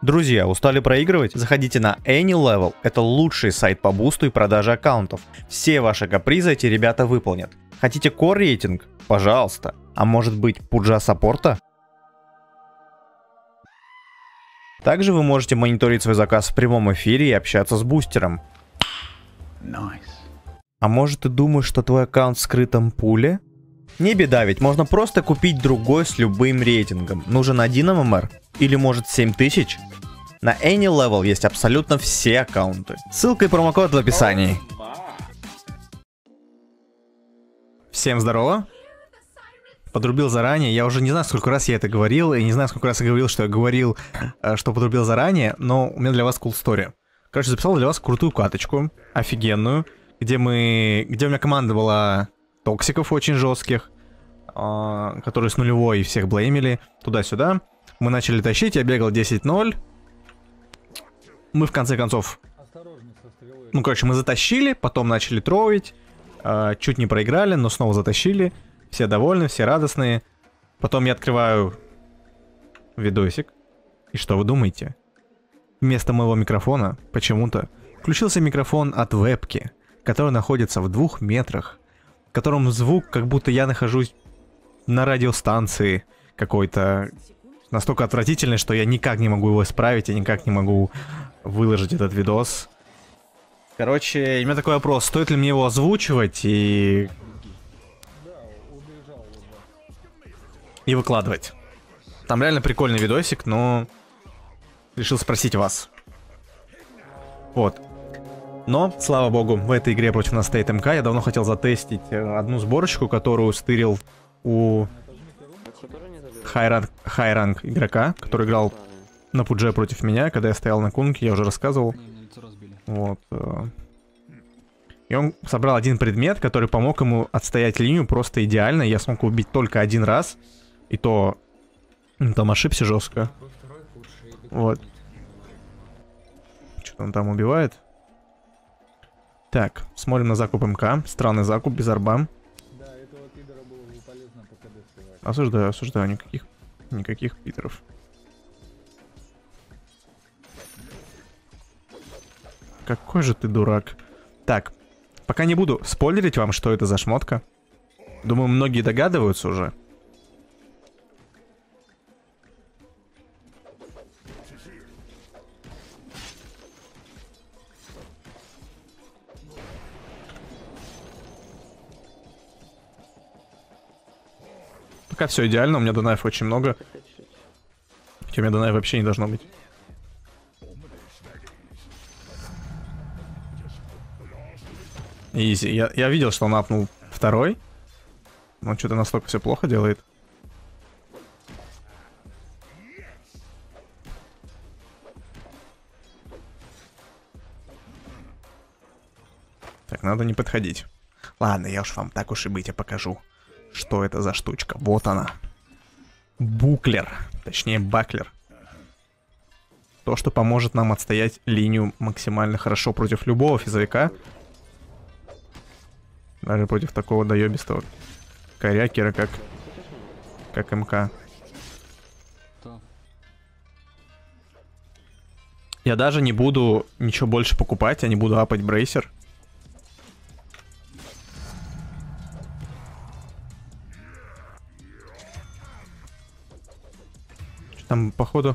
Друзья, устали проигрывать? Заходите на AnyLevel. Это лучший сайт по бусту и продаже аккаунтов. Все ваши капризы эти ребята выполнят. Хотите core рейтинг? Пожалуйста. А может быть пуджа саппорта? Также вы можете мониторить свой заказ в прямом эфире и общаться с бустером. Nice. А может ты думаешь, что твой аккаунт в скрытом пуле? Не беда, ведь можно просто купить другой с любым рейтингом. Нужен 1 ММР? Или может 7000? На AnyLevel есть абсолютно все аккаунты. Ссылка и промокод в описании. Всем здорово. Подрубил заранее. Я уже не знаю, сколько раз я это говорил. И не знаю, сколько раз я говорил, что что подрубил заранее. Но у меня для вас cool story. Короче, записал для вас крутую каточку. Офигенную. Где у меня команда была токсиков очень жестких. Которые с нулевой и всех блеймили. Туда-сюда. Мы начали тащить. Я бегал 10-0. Мы в конце концов... Ну, короче, мы затащили. Потом начали троить. Чуть не проиграли, но снова затащили. Все довольны, все радостные. Потом я открываю видосик. И что вы думаете? Вместо моего микрофона почему-то включился микрофон от вебки, который находится в 2 метрах, в котором звук, как будто я нахожусь на радиостанции какой-то, настолько отвратительный, что я никак не могу его исправить, я никак не могу выложить этот видос. Короче, у меня такой вопрос, стоит ли мне его озвучивать и выкладывать. Там реально прикольный видосик, но решил спросить вас. Вот. Но, слава богу, в этой игре против нас стоит МК. Я давно хотел затестить одну сборочку, которую стырил у хай-ранг игрока, который играл на пудже против меня, когда я стоял на кунке, я уже рассказывал. Вот. И он собрал один предмет, который помог ему отстоять линию просто идеально. Я смог убить только 1 раз. И то там ошибся жестко. Вот. Что-то он там убивает. Так, смотрим на закуп МК. Странный закуп, без арба. Осуждаю, осуждаю. Никаких питеров. Какой же ты дурак. Так, пока не буду спойлерить вам, что это за шмотка. Думаю, многие догадываются уже. Пока все идеально, у меня донаев очень много. Хотя у меня донаев вообще не должно быть. Изи. Я видел, что он апнул 2-й. Но что-то настолько все плохо делает. Так, надо не подходить. Ладно, я уж вам так уж и быть, я покажу, что это за штучка. Вот она. Буклер. Точнее, баклер. То, что поможет нам отстоять линию максимально хорошо против любого физовика. Даже против такого доебистого корякера, как МК. Я даже не буду ничего больше покупать, я не буду апать брейсер. Что там, походу?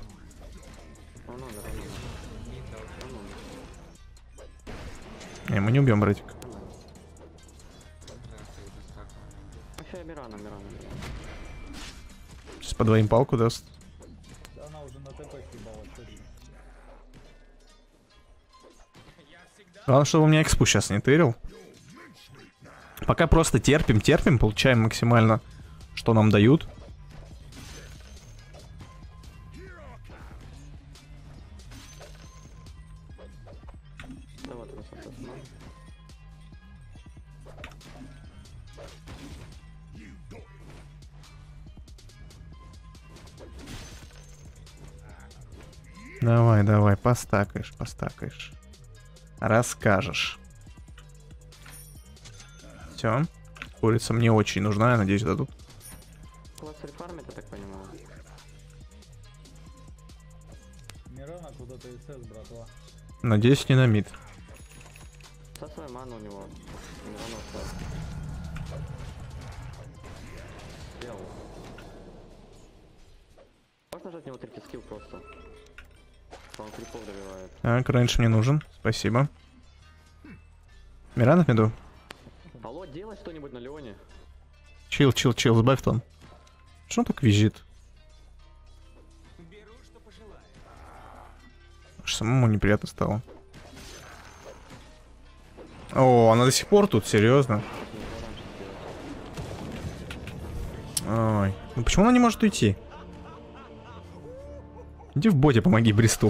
Не, мы не убьем братик. Сейчас по 2 палку даст. Главное, чтобы у меня экспу сейчас не тырил. Пока просто терпим, получаем максимально, что нам дают. Давай, постакаешь. Расскажешь. Все. Курица мне очень нужна, я надеюсь, дадут. У вас рефармит, я так понимаю. Мирана куда-то СС, братва. Надеюсь, не на мид. Сосвай ману у него. Мирона устал. Сделал. Можешь нажать на него третий скилл просто? Он крипов добивает. Так, раньше мне нужен. Спасибо. Мирана в миду? Алло, делай что-нибудь на Леоне. Чил, сбавь тон. Что он так визжит? Аж самому неприятно стало. О, она до сих пор тут, серьезно. Ой, ну почему она не может уйти? Иди в боте, помоги Бресту.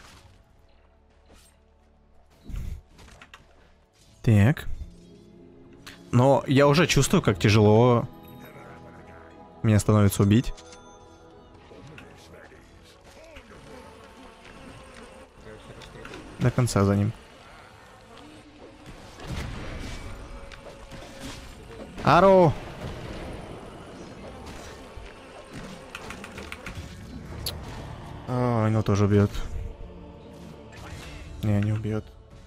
Так. Но я уже чувствую, как тяжело меня становится убить. До конца за ним. Ару! Ой, ну тоже убьет. Не убьет.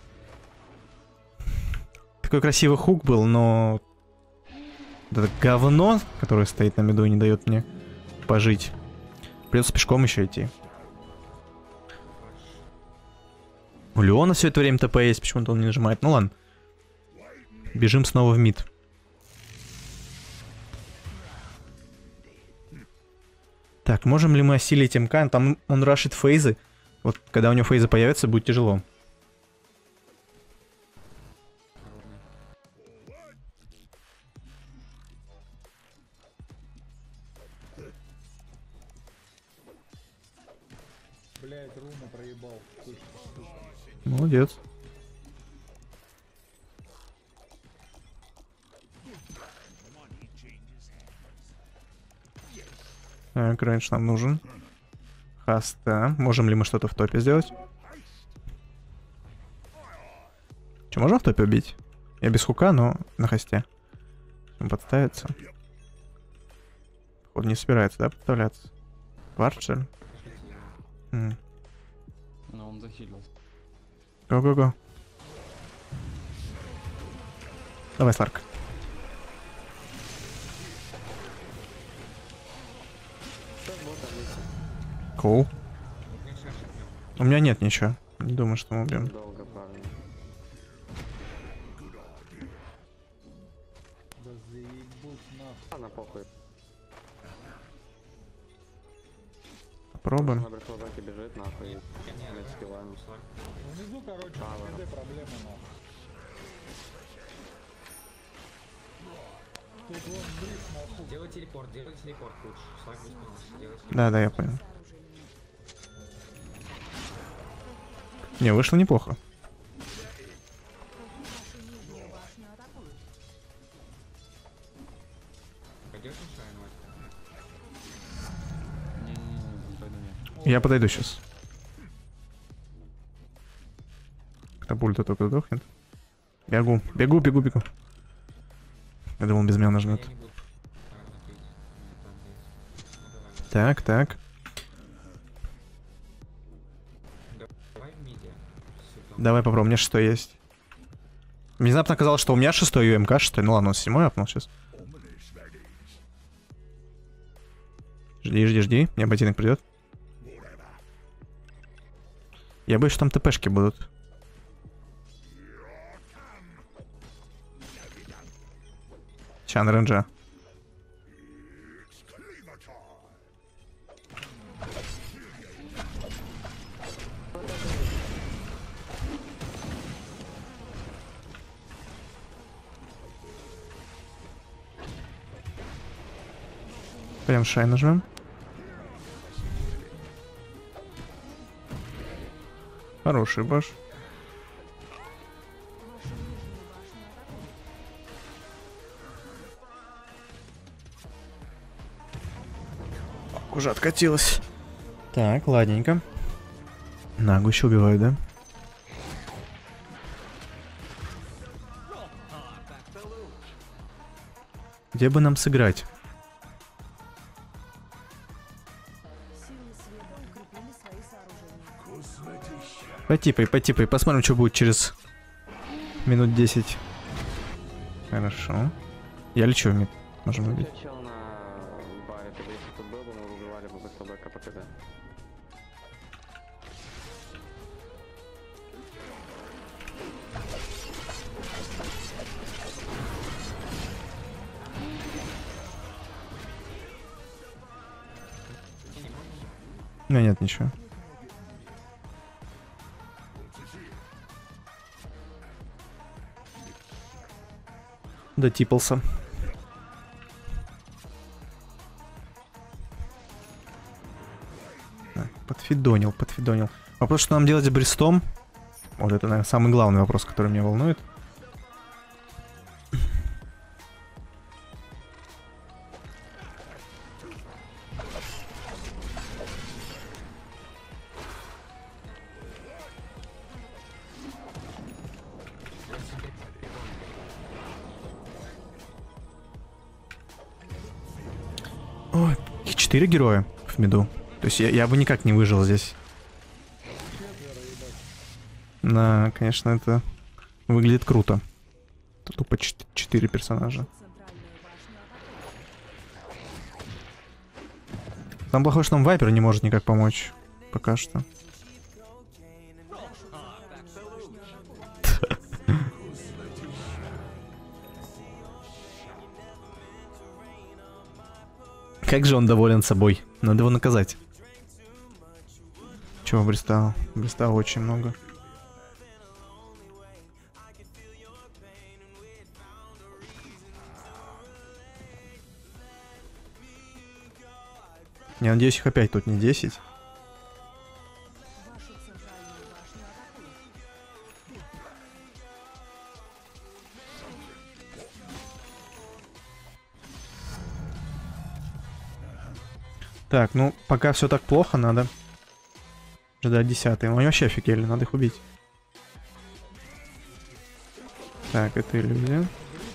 Такой красивый хук был, но... Это говно, которое стоит на миду и не дает мне пожить. Придется пешком еще идти. У Леона все это время ТП есть, почему-то он не нажимает. Ну ладно. Бежим снова в мид. Так, можем ли мы осилить МК? Там он рашит фейзы. Вот когда у него фейзы появятся, будет тяжело. Блять, руна проебал. Молодец. Так, раньше нам нужен. Хаста. Можем ли мы что-то в топе сделать? Че, можем в топе убить? Я без хука, но на хасте. Он подставится. Походу не собирается, да, подставляться? Вард, что ли? Но он захилился. Го-го-го. Давай, Сларк. Коул. У меня нет ничего. Не думаю, что мы убьем. Долго, парни. Да заебут нахуй. Ладно, похуй. Попробуем. На брешлозаке бежит, нахуй. Нет скиллами. Внизу, короче, Право. КД проблемы нахуй. Тут вон близ нахуй. Делай телепорт лучше. Слайд без помощи. Делай телепорт. Да, я понял. Не, вышло неплохо. Пойдешь Шайн, Не-не-не, пойду нет. Я подойду сейчас. Катапульта только сдохнет. Бегу. Я думал, он без меня нажмет. Я не буду напить. Там есть. Ну, давай. Так. Давай в миде. Сука. Давай попробуем. У меня 6 есть. Внезапно оказалось, что у меня 6 и у МК 6. Ну ладно, он 7 апнул сейчас. Жди. Мне ботинок придет. Я боюсь, что там ТПшки будут. Чан ренджа. Прям шай нажмем. Хороший баш. Уже откатилась. Так, ладненько. Нагу еще убивают, да? Где бы нам сыграть? Силы света укрепили свои сооружения. Потипай. Посмотрим, что будет через минут 10. Хорошо. Я лечу, мид. Можем убить. Чел на баре, ты бы если тут был бы, мы бы убивали бы быстро бэка по КД. У меня нет ничего. Дотипался. Так, подфидонил. Вопрос, что нам делать с Брестом? Вот это, наверное, самый главный вопрос, который меня волнует. Ой, 4 героя в миду. То есть я бы никак не выжил здесь. Да, конечно, это выглядит круто. Тут тупо 4 персонажа. Там плохое, что нам Вайпер не может никак помочь. Пока что. Как же он доволен собой. Надо его наказать. Чего Бреста? Бреста очень много. Я надеюсь, их опять тут не 10. Так, ну, пока все так плохо, надо ждать 10-й. Они вообще офигели, надо их убить. Так, это иллюзия.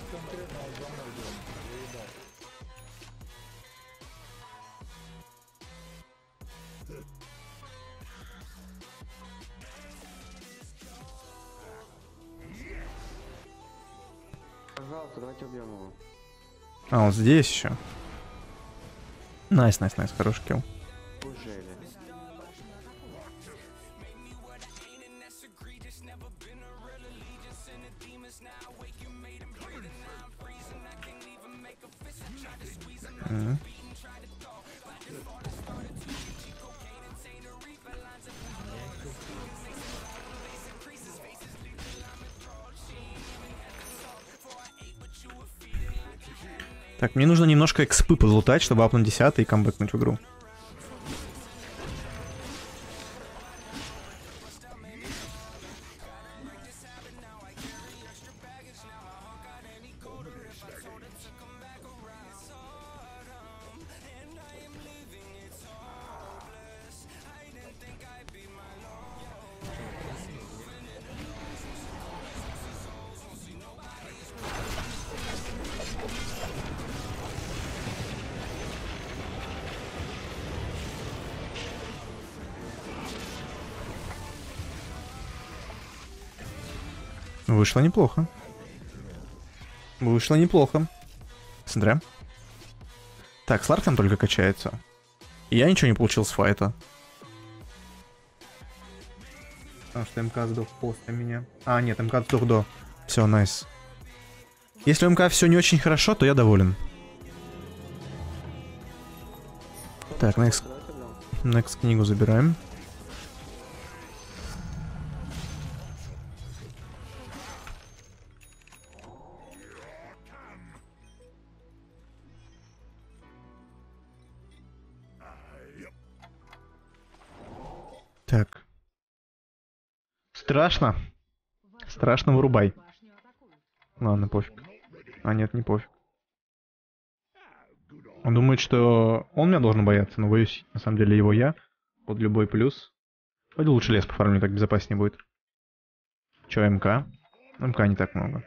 Пожалуйста, давайте убьем его. А, он здесь еще. Найс, хороший килл. Ужели. Мгм. Так, мне нужно немножко экспы подлутать, чтобы апнуть 10-й и камбэкнуть в игру. Вышло неплохо. Вышло неплохо. Смотри. Так, Сларк там только качается. И я ничего не получил с файта. Потому что МК сдох после меня. А, нет, МК сдох до. Все, найс. Если у МК все не очень хорошо, то я доволен. Так, next книгу забираем. Так. Страшно. Страшно, вырубай. Ладно, пофиг. А, нет, не пофиг. Он думает, что он меня должен бояться, но боюсь, на самом деле, его я. Под любой плюс. Пойду лучше лес пофармлю, так безопаснее будет. Че, МК? МК не так много.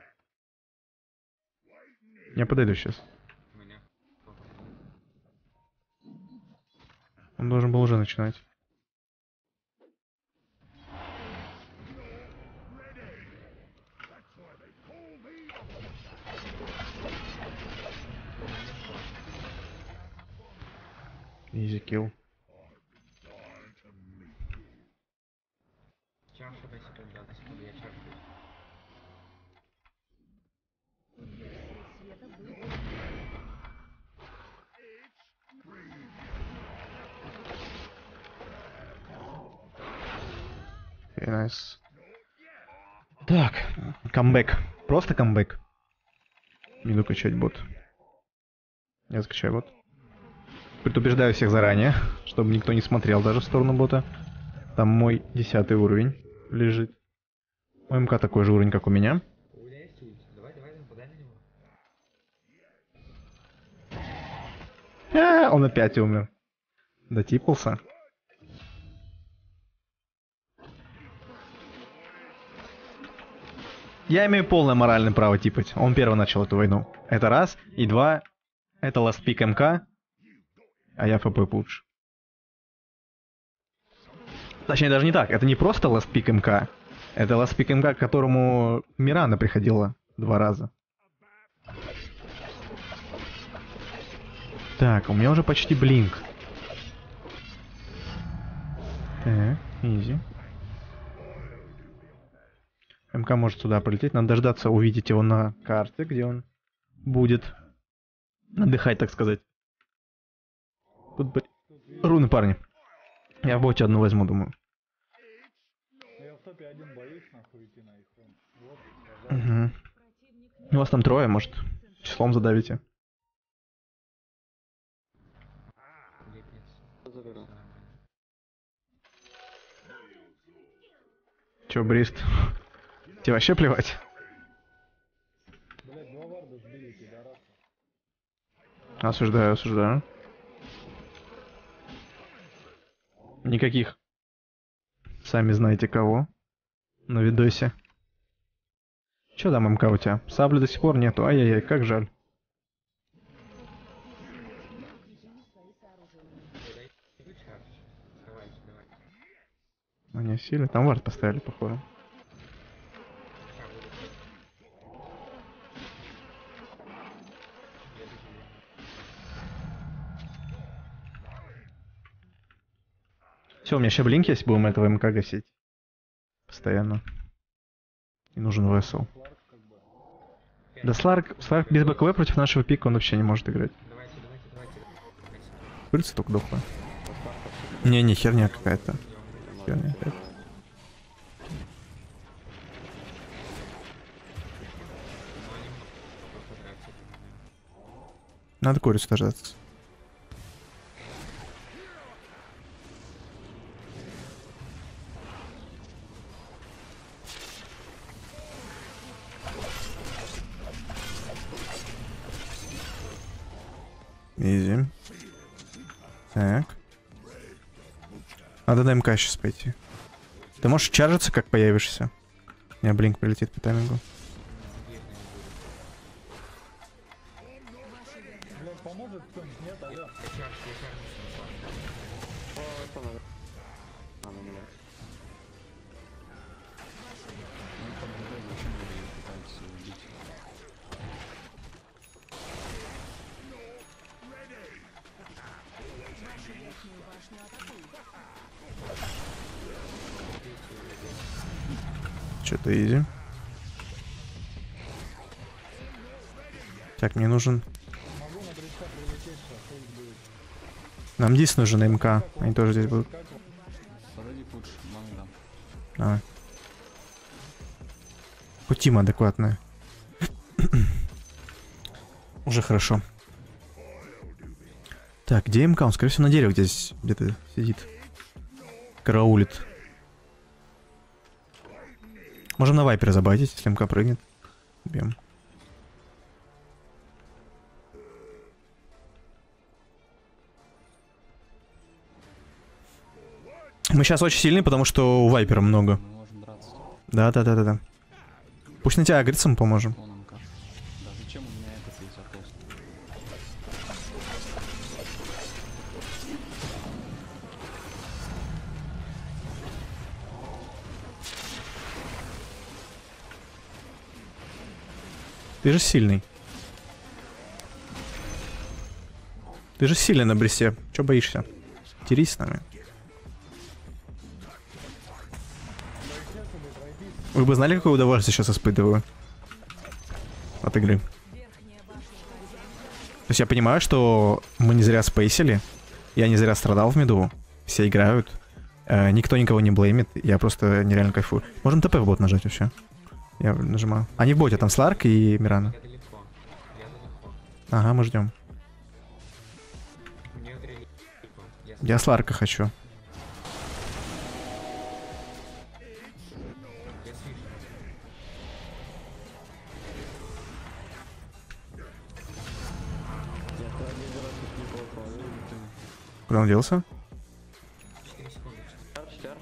Я подойду сейчас. У меня. Он должен был уже начинать. Easy kill. Чаршу дай секунду, дай секунду, я чаршу. Okay, nice. Так, камбэк. Просто камбэк. Иду качать бот. Я закачаю бот. Предупреждаю всех заранее, чтобы никто не смотрел даже в сторону бота. Там мой 10-й уровень лежит. У МК такой же уровень, как у меня. У меня есть ульт. Давай, нападай на него. Он опять умер. Дотипался. Я имею полное моральное право типать. Он первый начал эту войну. Это раз. И два. Это Last Pick МК. А я ФП пуш. Точнее, даже не так. Это не просто Last Pick МК. Это Last Pick МК, к которому Мирана приходила 2 раза. Так, у меня уже почти блинк. Так, изи. МК может сюда пролететь. Надо дождаться, увидеть его на карте, где он будет отдыхать, так сказать. Тут руны, парни. Я в боте одну возьму, думаю. Я в топе один боюсь нахуй идти на их фронт. Вот, Угу. У вас там 3, может, числом задавите. Заберу. Чё, Брист? Тебе вообще плевать? блядь, 2 варда сбили, пидорасы. Осуждаю, осуждаю. Никаких. Сами знаете кого. На видосе. Чё там МК у тебя? Сабли до сих пор нету. Ай-яй-яй, как жаль. Иду чаршу. Давайте, давай. Они сильно. Там вард поставили, походу. Все, у меня еще блинк есть, будем этого МК гасить. Постоянно. И нужен весел. Да Сларк без БКВ против нашего пика он вообще не может играть. Давайте. Пыльца только дохла. Не, херня какая-то. Херня опять. Надо курицу дождаться. Изи. Так. Надо на МК сейчас пойти. Ты можешь чаржиться, как появишься? У меня блинк прилетит по таймингу. Блядь, поможет кто-нибудь? Нет, алло. А, ну нет. Ну, под ГД зачем вы её пытаетесь убить? Что-то изи. Так, мне нужен... Могу на 30 прилететь, сейчас хуй будет. Нам здесь нужен МК. Они тоже здесь будут. Подойди пуш, маме дам. Давай. У Тима адекватная. Уже хорошо. Так, где МК? Он, скорее всего, на дереве здесь где-то сидит. Караулит. Можем на вайпере забайтить, если МК прыгнет. Убьем. Мы сейчас очень сильны, потому что у вайпера много. Мы можем драться. Да. Пусть на тебя агрится, мы поможем. Он МК. Да зачем у меня этот есть вопрос? Ты же сильный. Ты же сильный на бресте. Чё боишься? матерись с нами. Вы бы знали, какое удовольствие сейчас испытываю от игры? То есть я понимаю, что мы не зря спейсили, я не зря страдал в миду, все играют, никто никого не блеймит, я просто нереально кайфую. Можем ТП в бот нажать вообще. Я нажимаю. А не в боте, там Сларк и Мирана. Я далеко. Я далеко. Ага, мы ждем. Мне далеко. Я Сларка хочу. Я свижу. Я хотел один раз не попал. Куда он делся? 4 секунды. Чарж.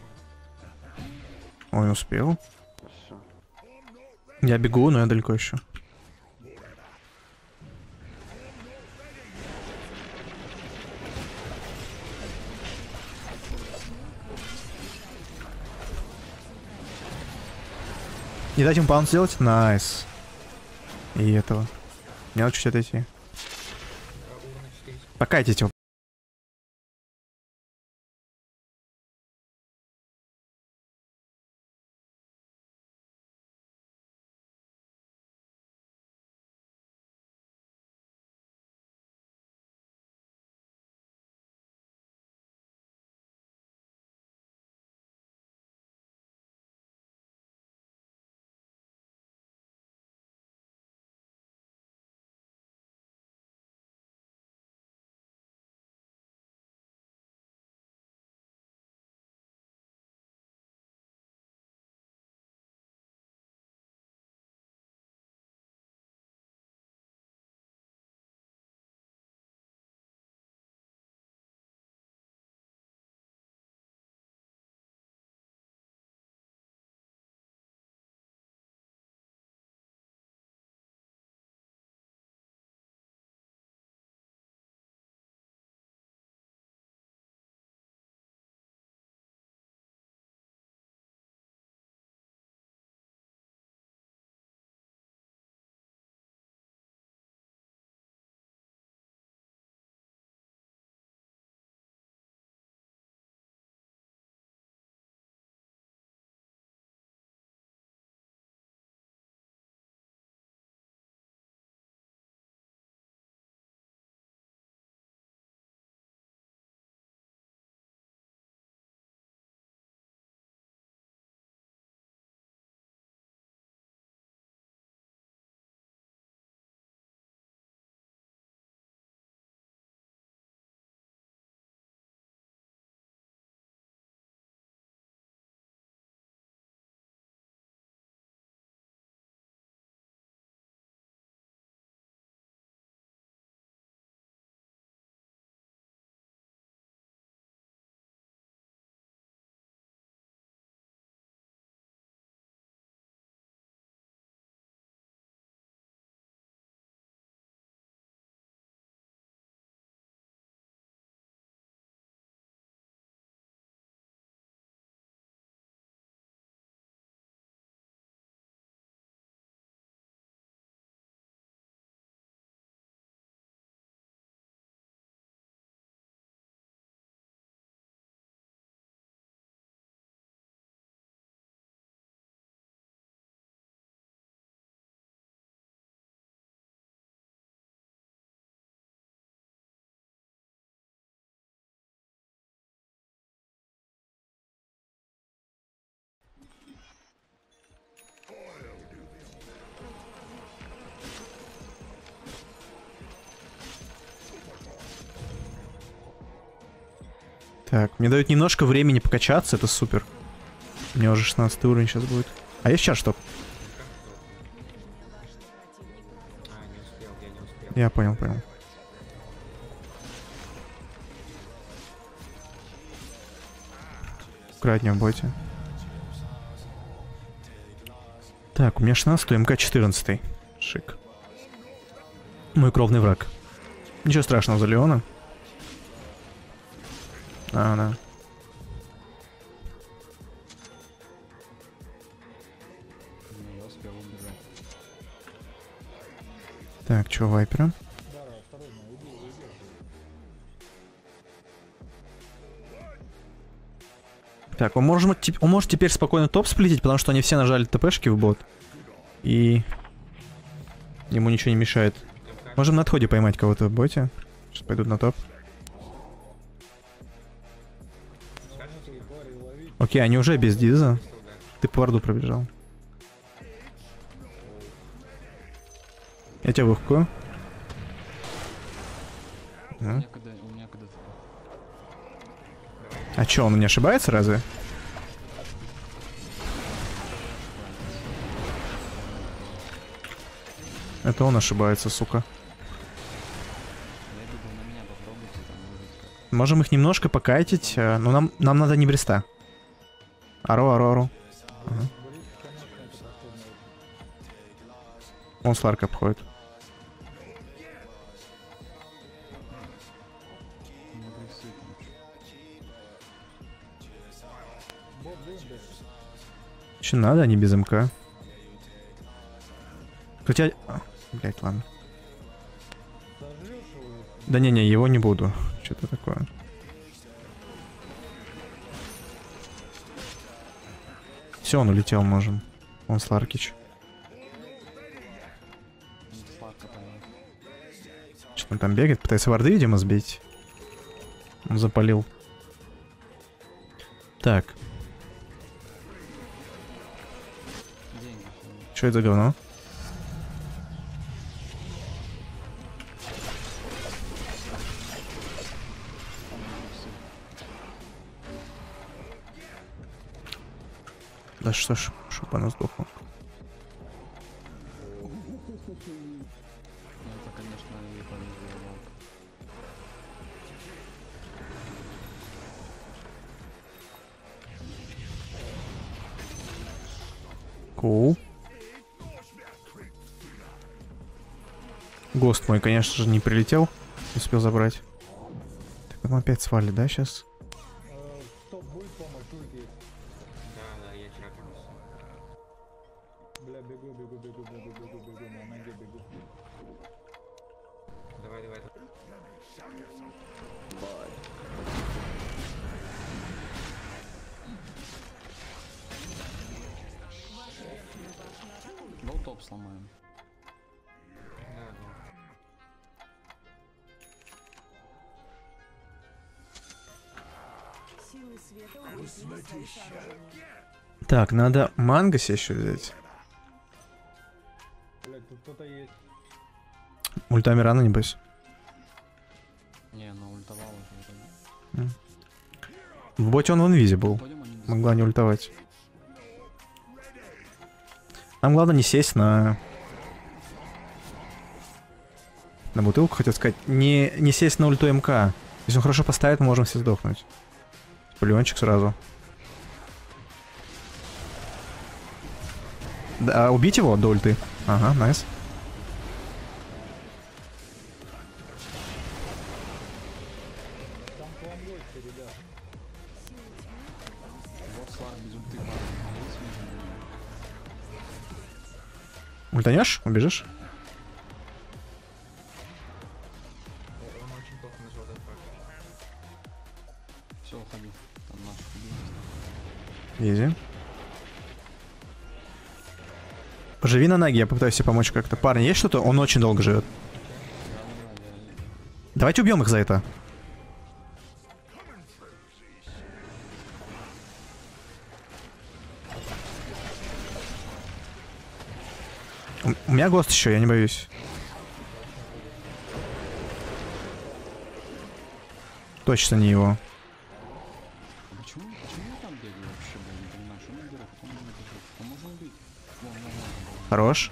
Он не успел. Хорошо. Я бегу, но я далеко еще. Не дать ему паунт сделать? Найс. И этого. Мне надо чуть отойти. Урна 4 секунды. Покайтесь его. Так, мне дают немножко времени покачаться, это супер. У меня уже 16 уровень сейчас будет. А есть чар, стоп? А, не успел, я не успел. Я понял, понял. Аккуратнее в боте. Так, у меня 16, МК 14. Шик. Мой кровный враг. Ничего страшного за Леона. А, да. Ну, я успел убежать. Так, чё, Вайпера? Так, он может теперь спокойно топ сплитить, потому что они все нажали ТПшки в бот. И ему ничего не мешает. Можем на отходе поймать кого-то в боте. Сейчас пойдут на топ. Окей, они уже без диза. Ты по варду пробежал. Я тебя выхкую. У меня когда А чё, он не ошибается разве? Это он ошибается, сука. я бегу на меня, попробуйте там выжить как. Можем их немножко покайтить, но нам надо не бреста. Ару. Ага. Он Сларк обходит. Не агрессивно. Че надо, они без МК. Хотя... Блять, ладно. Да не-не, его не буду. Что-то такое. Все, он улетел, можем. Он Сларкич. Сладко поймать. Что он там бегает? Пытается варды, видимо, сбить. Он запалил. Так, Деньги. что это за говно? Да что ж, чтоб она сдохла. Ну это, конечно, и повезло. Коу. Гост мой, конечно же, не прилетел. Не успел забрать. Так, он опять свалит, да, сейчас? Стоп, будет помощь, ульти. Да, я чакаюсь. Бля, бегу, на ноге бегу. Давай. Гол топ сломаем. Да. Силы света укрепили свои сооружения. Так, надо манго себе еще взять. Блядь, тут кто-то есть. Ультами рано, небось. Не, она ультовала уже. В боте он в инвизе был. Пойдем, они без... Могла не ультовать. Нам главное не сесть на бутылку, хотел сказать. Не сесть на ульту МК. Если он хорошо поставит, мы можем все сдохнуть. Пулеончик сразу. Да, убить его до ульты. Ага, найс. Там к вам гости, ребят. Вот Сларк без ульты падает. Ультанешь? Убежишь? Он очень плохо нажал этот факт. Все, уходи. Там наш убил. Изи. Поживи на ноги, я попытаюсь себе помочь как-то. Парни, есть что-то? Он очень долго живет. Давайте убьем их за это. У меня гост еще, я не боюсь. Точно не его. Почему я там бегаю вообще, блин, не понимаю, что он берет, потом он это жив. Он можно убить. Вон. Хорош.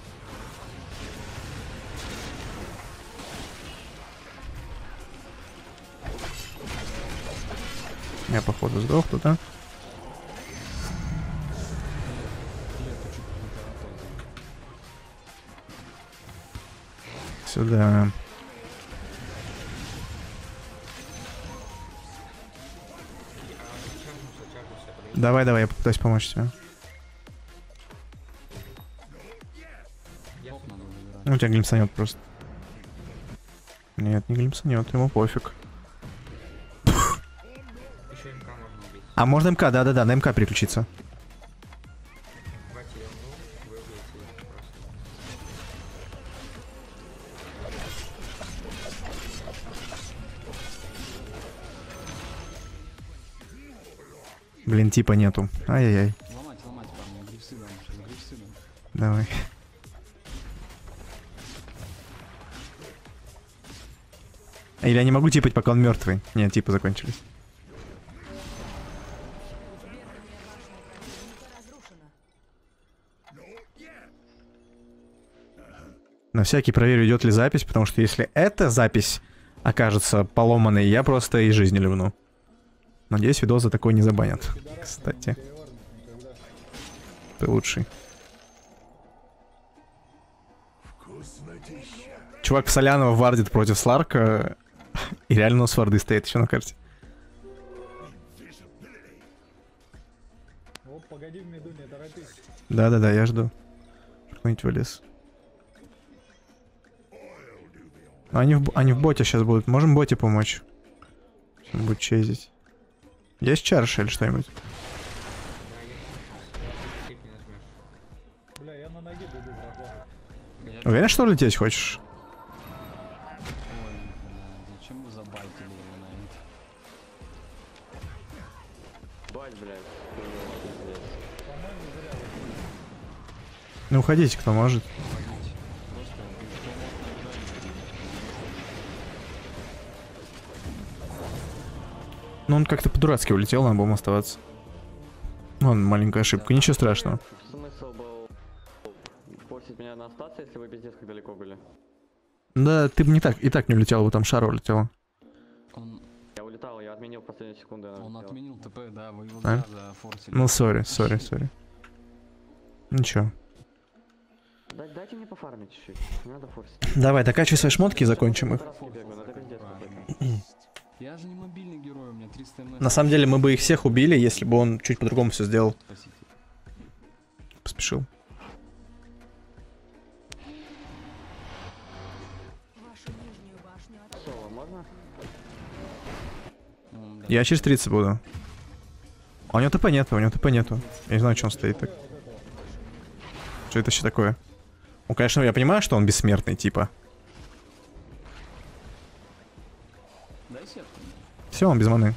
Я походу сдох тут, а? Сюда. Давай, я попытаюсь помочь тебе. Топ надо забирать. Ну, у тебя глимсанет просто. Нет, не глимсанет, ему пофиг. Еще МК можно убить. А можно МК, да-да-да, на МК переключиться. Давайте я умру, вы убьете просто. Блин, типа нету. Ай-яй-яй. Ломать, парни, грифсы дам, сейчас грифсы дам. Давай. Или я не могу типать, пока он мертвый. Нет, типы закончились. На всякий проверю, идет ли запись, потому что если эта запись окажется поломанной, я просто из жизни ливну. Надеюсь, видос за такой не забанят. Кстати. Ты лучший. Чувак Солянова вардит против Сларка. И реально у нас варды стоит еще на карте. Вот, погоди в меду, не торопись. Да-да-да, я жду. Кто-нибудь вылез. Они в боте сейчас будут. Можем боте помочь. Он будет чейзить. Есть чарша или что-нибудь? Тик не нажмешь. Бля, я на ноге буду, братва. Уверен, что лететь хочешь? Ой, бля, зачем вы забайтили его на это? Бать, блядь. Ну уходите, кто может. Ну он как-то по-дурацки улетел, надо было оставаться. Вон, маленькая ошибка, ничего страшного. Смысл был форсить меня на остаться, если вы пиздец как далеко были? Да, ты бы не так, и так не улетел, бы там шар улетел. Он Я улетал, я отменил в последнюю секунду. отменил ТП, да, вы его А? зафорсили. Ну, сори. Ничего. Дайте мне пофармить чуть-чуть, не надо форсить. Давай, докачивай свои шмотки и закончим их. Раз я бегаю, ну это пиздец какой-то. Я же не мобильный герой, у меня 300 МС. На самом деле мы бы их всех убили, если бы он чуть по-другому все сделал. Спасите. Поспешил. Вашу нижнюю башню атаковали. Соло, можно? Да. Я через 30 буду. А у него ТП нету, Я не знаю, что он стоит так. Что это вообще такое? Ну, конечно, я понимаю, что он бессмертный, типа. Дай сетку. Все, он без маны.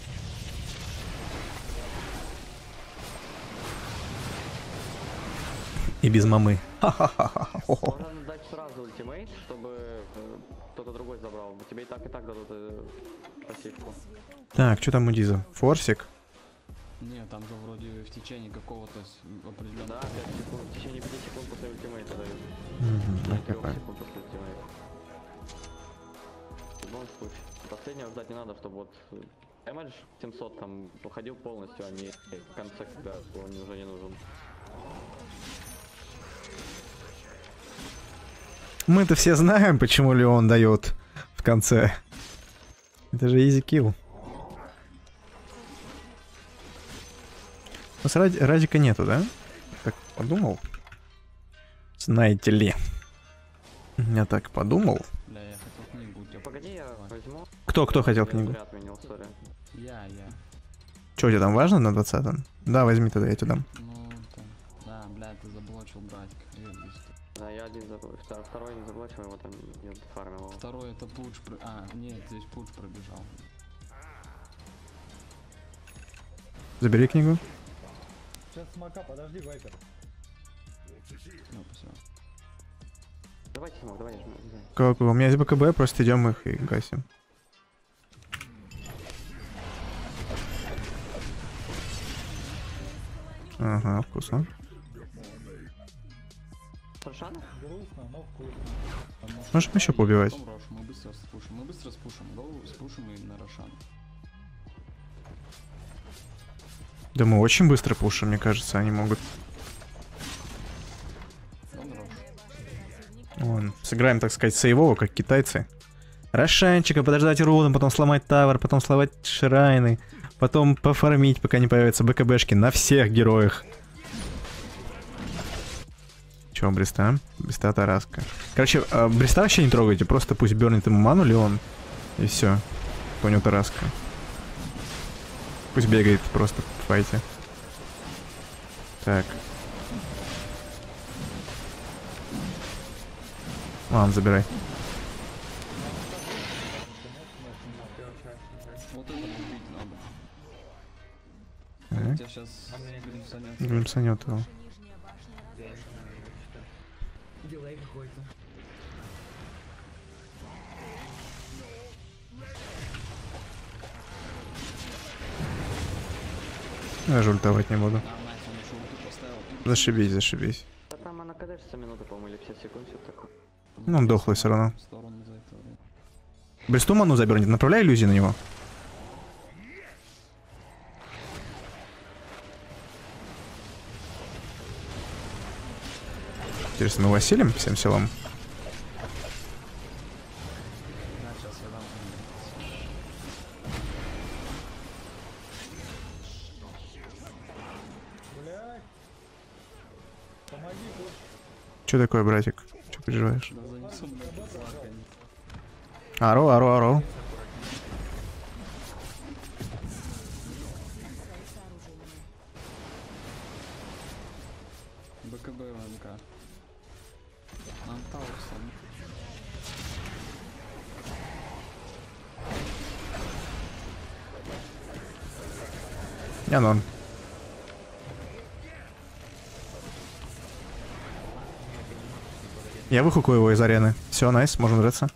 И без мамы. Ха-ха-ха-ха-хо-хо. Можно дать сразу ультимейт, чтобы кто-то другой забрал. Тебе и так дадут пассивку. Так, что там у Диза? Форсик? Не, там же вроде в течение какого-то определенного... Да, 5 секунд, в течение 5 секунд после ультимейта дают. Мгм, 3 такой. секунд после ультимейта. В любом случае. Последнего ждать не надо, чтобы вот Эмэдж 700 там уходил полностью, а не в конце, когда он уже не нужен. Мы-то все знаем, почему Леон дает в конце. Это же easy kill. У нас Радика нету, да? Так подумал. Знаете ли. Я так подумал. Бля, я хотел книгу у тебя. Погоди, я возьму. Кто хотел Я книгу? зря отменил, сори. Я. Что, тебе там важно на 20-м? Да, возьми тогда, я тебе дам. Ну, там... Да, бля, ты заблочил братик. Да, я один забыл. Второй не заблочил, его там я фармил его. Второй это пуч... А, нет, здесь пуч пробежал. Забери книгу. Сейчас смока, подожди, Вайпер. Ну, спасибо. Давайте, Смок, давай, я жму. Как у меня есть БКБ, просто идем их и гасим. Ага, вкусно. Совершенно? Грустно, но вкусно. Можем еще поубивать. Потом Рош, мы быстро спушим. Мы быстро спушим. Голову спушим и на Рошан. Да мы очень быстро пушим, мне кажется, они могут. Он Рош. Вон, сыграем, так сказать, сейвово, как китайцы. Рошанчика, подождать руну, потом сломать тавер, потом сломать шрайны, потом пофармить, пока не появятся БКБшки на всех героях. Чё, Бреста? Бреста Тараска. Короче, Бреста вообще не трогайте, просто пусть бернет ему ману Леон. И все. У него Тараска. Пусть бегает просто в файте. Так. Ладно, забирай. Вот это убить надо. Так. Тебя сейчас глимсанет. Глимсанет его. Нижняя башня атакована. Дилей какой-то. Я же ультовать не буду. А, Найс, он еще ульту поставил. Зашибись, зашибись. Да там она кадешится минуты, по-моему, или 50 секунд, что такое. Ну, он дохлый все равно. В сторону за это время. Бресту ману забернет, направляй иллюзии на него. Интересно, мы его осилим всем силам? Да, сейчас я дам. Блядь. Помоги, пусть. Че такое, братик? Че переживаешь? Да, занесу, блядь, злакой. Аро, аро, аро. БКБ ВМК. Нам Таурсом. Я норм. Я выхукаю его из арены. Все, найс, можем драться.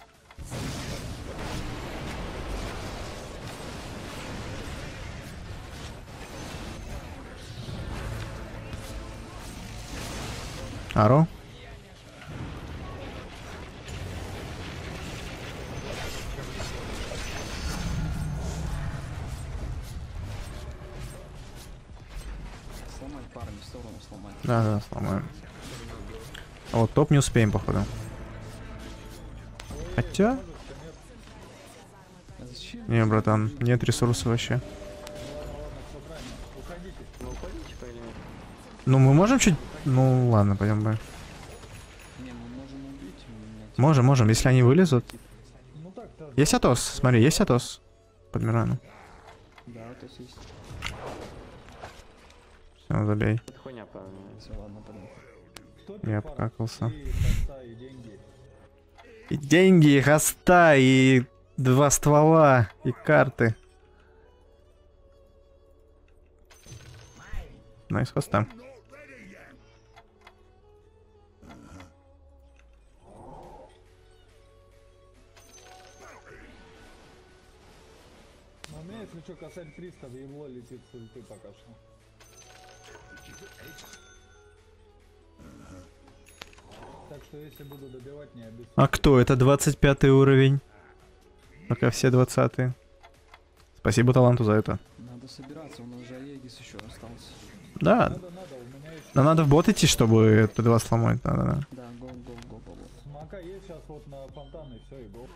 Аро. Сломать парня, в сторону сломать. Да, сломаем. А вот топ не успеем, походу. Хотя... А зачем? Не, братан, нет ресурсов вообще. Ну, уходите, типа, или нет? Ну, мы можем чуть... Ну, ладно, пойдем бы. Не, мы можем убить меня. Можем, можем, если они вылезут. Ну так-то. Есть Атос, смотри, есть Атос. Под Мирану. Да, то есть. Все, забей. Это хуйня, правильно. Все, ладно, пойдем. Кто Я пар- покакался. И хоста, и деньги. И деньги, и хоста, и 2 ствола, и карты. Найс хоста. Но у меня, если что, косарь 300 в ебло летит с ульты пока что. Так что если буду добивать, не обессудь. А кто? Это 25 уровень. Пока все 20-е. Спасибо таланту за это. Надо собираться, у нас же Аегис еще остался. Да, Надо, у меня еще но надо в бот идти, чтобы это 2 сломать. Да. Да, го, смока есть сейчас вот на фонтан и все, и гол.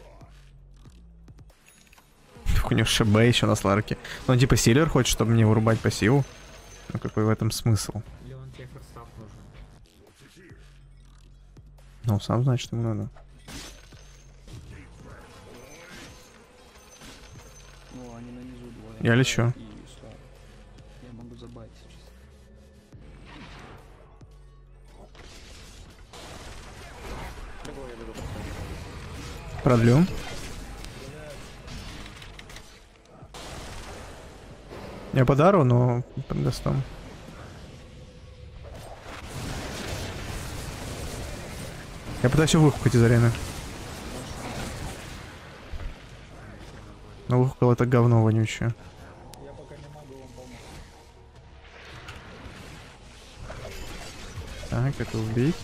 У него ШБ еще на Сларке. Ну, типа, Силер хочет, чтобы мне вырубать пассиву. Ну, какой в этом смысл? Или он тебе форстав нужен? Ну, сам знает, что ему надо. Ну, они на низу двое. Я лечу. И Слав. Я могу забайтить сейчас. Бегу, я бегу. Продлю. Я подару, но под гастом. Я пытаюсь его выхукать из арены. Но выхукал это говно вонючее. Я пока не могу вам помочь. Так, это убить.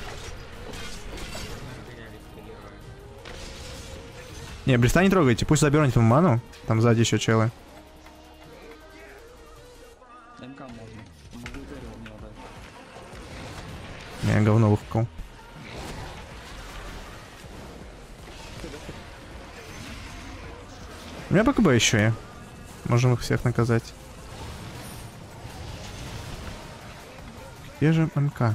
Не, Бреста не трогайте, пусть заберут ему ману. Там сзади еще челы. МК можно. Могу дерево в него дать. Не, я говно выхукал. У меня БКБ еще я. Можем их всех наказать. Где же МК?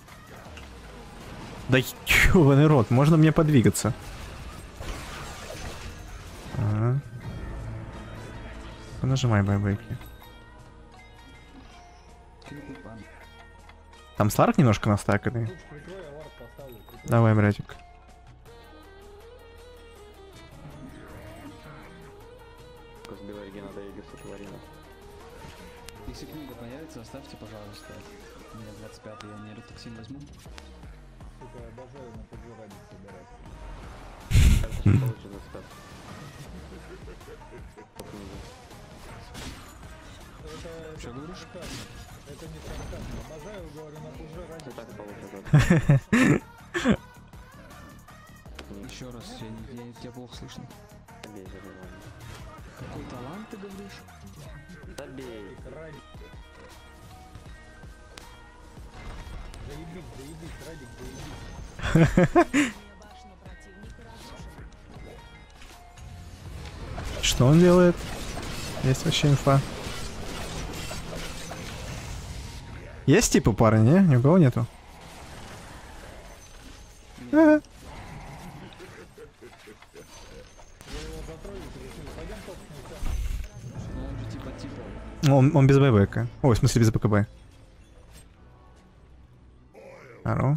Да ёбаный рот, можно мне подвигаться? Ага. Нажимай байбеки. скрипы, пан. Там Сларк немножко настаканный. Тут прикрой, я вард поставлю. Прикрой. Давай, братик. С Белориги надо Эгиса Тварина. Если книга появится, оставьте, пожалуйста. У меня 25 я нейротоксин возьму. Сука, обожаю на ПГ ради собирать. Кажется, что получше заставь. Это Что говоришь? сарказм. Это не сарказм. Обожаю, говорю, на ПГ ради И так собирать. получше. Еще раз, тебя плохо слышно. Забей, забей. Какой талант ты говоришь? Забей. Ради. Заебись, заебись, Радик, заебись. Башня противника разрушена. Что он делает? Есть вообще инфа? Есть типа пары, не? Ни у кого нету? Ага. Ну он же типа. Ну, он без ББК. Ой, в смысле без БКБ. Аро.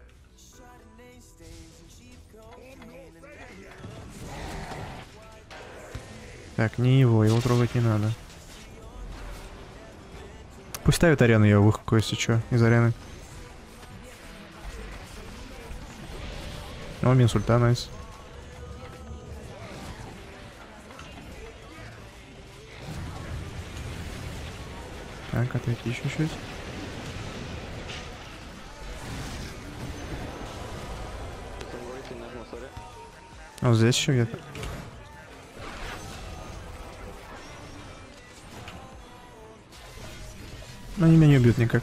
Так, не его трогать не надо. Пусть ставит арену, я выхуку, если что, из арены. О, минус ульта, найс. Так, отойти еще чуть. Вот здесь еще где-то. Но они меня не убьют никак.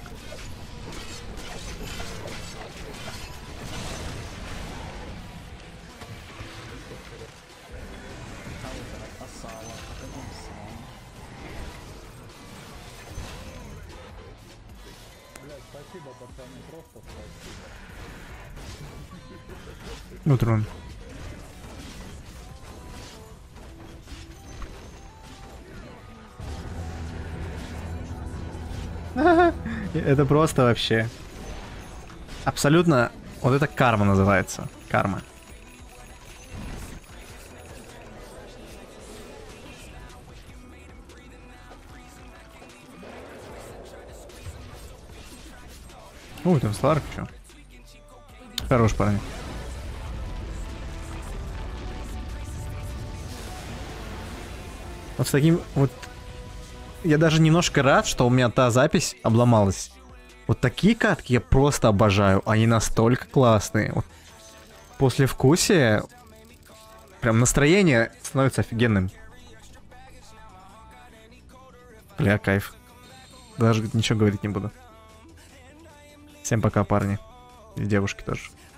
Блядь, спасибо, пацаны, просто спасибо. Ну, трон. Это просто вообще. Абсолютно. Вот это карма называется. Карма. Ой, там Сларк, чё? Хорош, парень. Вот с таким вот... Я даже немножко рад, что у меня та запись обломалась. Вот такие катки я просто обожаю. Они настолько классные. Вот после вкусия прям настроение становится офигенным. Бля, кайф. Даже ничего говорить не буду. Всем пока, парни. И девушки тоже.